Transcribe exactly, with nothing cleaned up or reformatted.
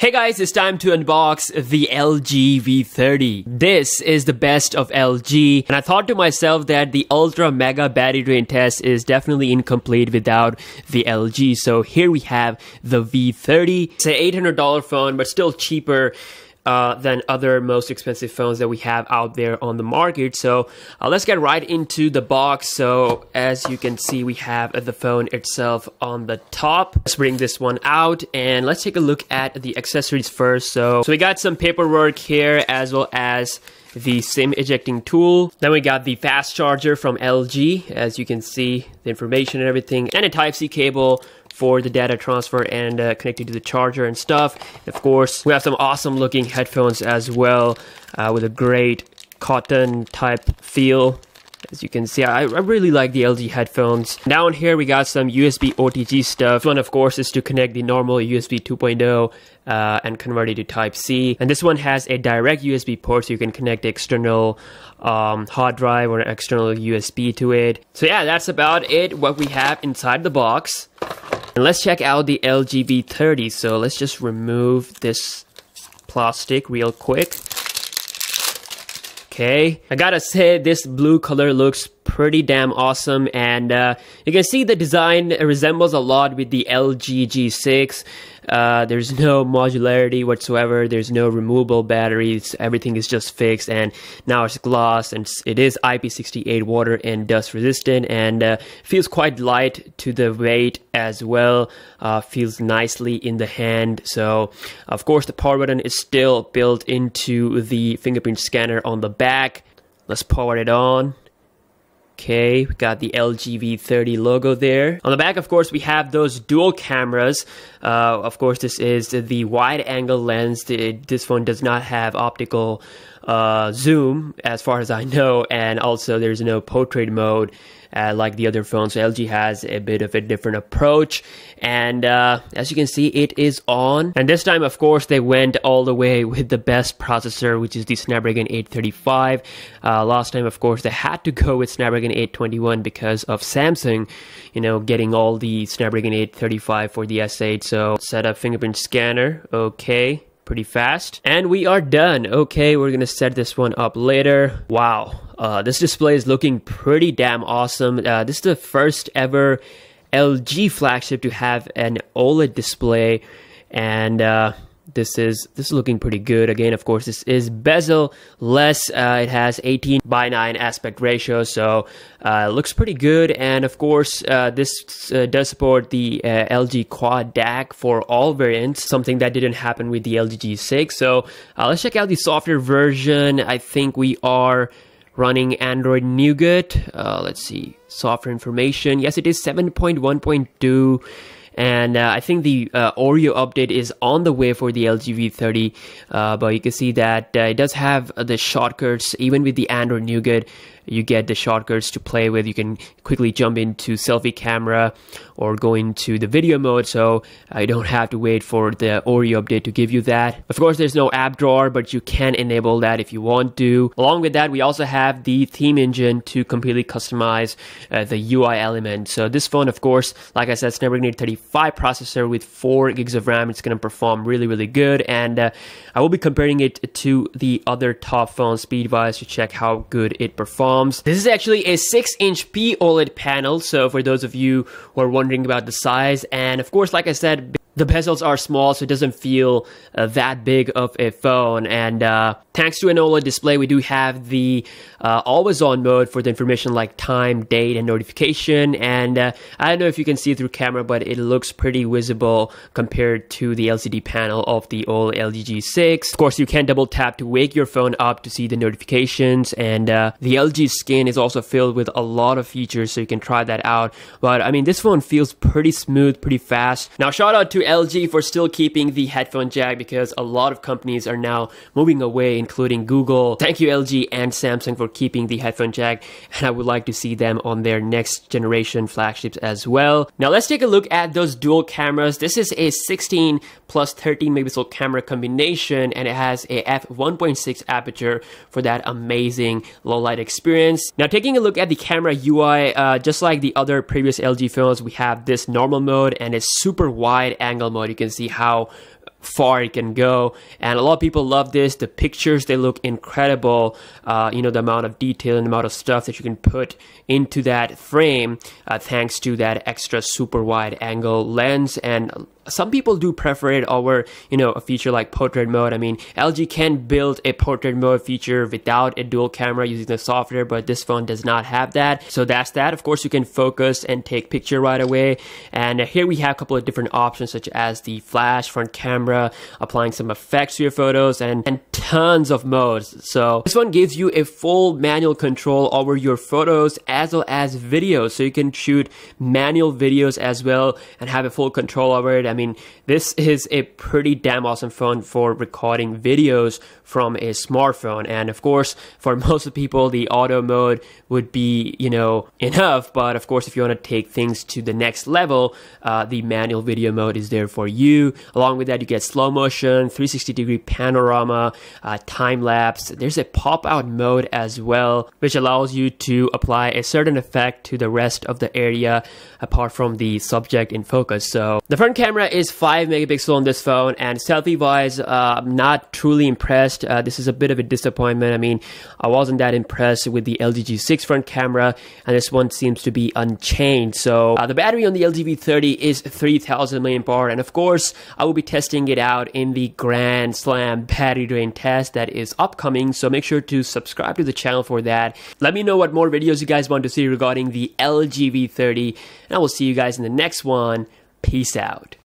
Hey guys, it's time to unbox the L G V thirty. This is the best of L G, and I thought to myself that the Ultra Mega Battery Drain Test is definitely incomplete without the L G. So here we have the V thirty. It's an eight hundred dollar phone, but still cheaper Uh, than other most expensive phones that we have out there on the market. So uh, let's get right into the box. So as you can see, we have the phone itself on the top. Let's bring this one out and let's take a look at the accessories first. So, so we got some paperwork here as well as the SIM ejecting tool. Then we got the fast charger from L G, as you can see, the information and everything, and a Type C cable for the data transfer and uh, connected to the charger and stuff. And of course, we have some awesome looking headphones as well uh, with a great cotton type feel. As you can see, I, I really like the L G headphones. Down here, we got some U S B O T G stuff. This one, of course, is to connect the normal U S B two point oh uh, and convert it to Type C. And this one has a direct U S B port, so you can connect external um, hard drive or external U S B to it. So yeah, that's about it, what we have inside the box. And let's check out the L G V thirty. So let's just remove this plastic real quick. Okay, I gotta say this blue color looks pretty damn awesome, and uh, you can see the design resembles a lot with the L G G six. Uh, there's no modularity whatsoever, there's no removable batteries, everything is just fixed, and now it's glass, and it is I P six eight water and dust resistant, and uh, feels quite light to the weight as well. Uh, feels nicely in the hand. So of course the power button is still built into the fingerprint scanner on the back. Let's power it on. Okay, we got the L G V thirty logo there. On the back, of course, we have those dual cameras. Uh, of course, this is the wide angle lens. The, this phone does not have optical uh, zoom, as far as I know, and also there's no portrait mode uh, like the other phones. So L G has a bit of a different approach, and uh, as you can see, it is on. And this time, of course, they went all the way with the best processor, which is the Snapdragon eight thirty-five. Uh, last time, of course, they had to go with Snapdragon eight twenty-one because of Samsung, you know, getting all the Snapdragon eight thirty-five for the S eight. So set up fingerprint scanner. Okay, pretty fast, and we are done. Okay, we're gonna set this one up later. Wow, uh, this display is looking pretty damn awesome. Uh, this is the first ever L G flagship to have an OLED display, and uh, this is this is looking pretty good. Again, of course, this is bezel less. Uh, it has eighteen by nine aspect ratio, so uh, looks pretty good. And of course, uh, this uh, does support the uh, L G Quad D A C for all variants, something that didn't happen with the L G G six. So uh, let's check out the software version. I think we are running Android Nougat. Uh, let's see, software information. Yes, it is seven point one point two. And uh, I think the uh, Oreo update is on the way for the L G V thirty, uh, but you can see that uh, it does have the shortcuts. Even with the Android Nougat, you get the shortcuts to play with. You can quickly jump into selfie camera or go into the video mode, so I don't have to wait for the Oreo update to give you that. Of course, there's no app drawer, but you can enable that if you want to. Along with that, we also have the theme engine to completely customize uh, the U I element. So this phone, of course, like I said, Snapdragon eight thirty-five processor with four gigs of RAM. It's going to perform really, really good, and uh, I will be comparing it to the other top phones speed-wise to check how good it performs. This is actually a six inch P OLED panel, so for those of you who are wondering about the size, and of course, like I said, the bezels are small, so it doesn't feel uh, that big of a phone. And uh, thanks to an OLED display, we do have the uh, always-on mode for the information like time, date, and notification. And uh, I don't know if you can see through camera, but it looks pretty visible compared to the L C D panel of the old L G G six. Of course, you can double tap to wake your phone up to see the notifications. And uh, the L G skin is also filled with a lot of features, so you can try that out. But I mean, this phone feels pretty smooth, pretty fast. Now, shout out to L G for still keeping the headphone jack, because a lot of companies are now moving away, including Google. Thank you, L G and Samsung, for keeping the headphone jack, and I would like to see them on their next generation flagships as well. Now let's take a look at those dual cameras. This is a sixteen plus thirteen megapixel camera combination, and it has a f one point six aperture for that amazing low light experience. Now taking a look at the camera U I, uh, just like the other previous L G phones, we have this normal mode and a super wide angle mode. You can see how far it can go, and a lot of people love this. The pictures, they look incredible. Uh, you know, the amount of detail and the amount of stuff that you can put into that frame uh, thanks to that extra super wide angle lens. And some people do prefer it over, you know, a feature like portrait mode. I mean, L G can build a portrait mode feature without a dual camera using the software, but this phone does not have that. So that's that. Of course, you can focus and take picture right away. And here we have a couple of different options, such as the flash front camera, applying some effects to your photos, and, and tons of modes. So this one gives you a full manual control over your photos as well as videos. So you can shoot manual videos as well and have a full control over it. I mean, this is a pretty damn awesome phone for recording videos from a smartphone. And of course, for most of the people, the auto mode would be, you know, enough. But of course, if you want to take things to the next level, uh, the manual video mode is there for you. Along with that, you get slow motion, three sixty degree panorama, uh, time lapse. There's a pop out mode as well, which allows you to apply a certain effect to the rest of the area apart from the subject in focus. So the front camera is five megapixel on this phone, and selfie wise, uh, I'm not truly impressed. Uh, this is a bit of a disappointment. I mean, I wasn't that impressed with the L G G six front camera, and this one seems to be unchanged. So uh, the battery on the L G V thirty is three thousand milliamp hour, and of course, I will be testing it out in the Grand Slam battery drain test that is upcoming. So make sure to subscribe to the channel for that. Let me know what more videos you guys want to see regarding the L G V thirty, and I will see you guys in the next one. Peace out.